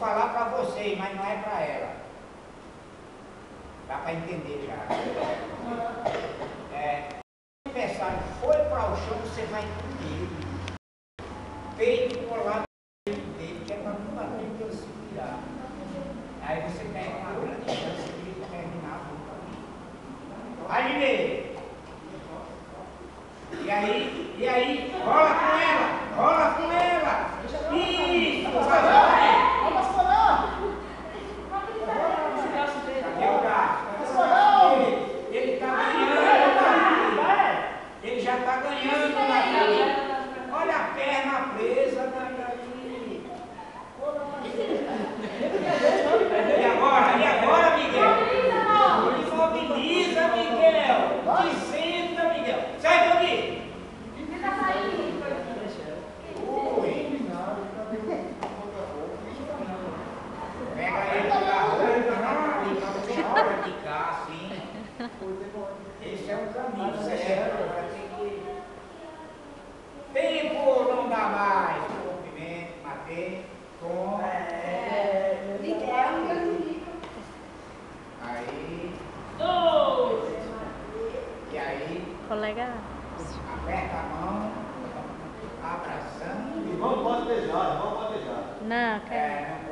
falar para vocês, mas não é para ela. Dá para entender já. O aniversário foi para o chão, você vai comer. Peito por lá dele, que é para não bater que ele se virar. Aí você tem uma grande chance de terminar a luta. Aí, Ney. E aí, rola com ela, rola com ela. Isso, vai. Vamos falar. Cadê o gato? Ele está ganhando, ele já está ganhando, Natália. Olha a perna presa, Natália. E agora, Miguel? Imobiliza, Miguel. Te senta, Miguel. Sai daqui. Pega ele pela roupa, para ficar assim. Esse é o caminho certo. Agora tempo não dá mais. Cumprimento, matei, toma. Aí. E aí. Colega. Aperta a mão. Abraçando. E vamos beijar, vamos beijar. Não, quero. Não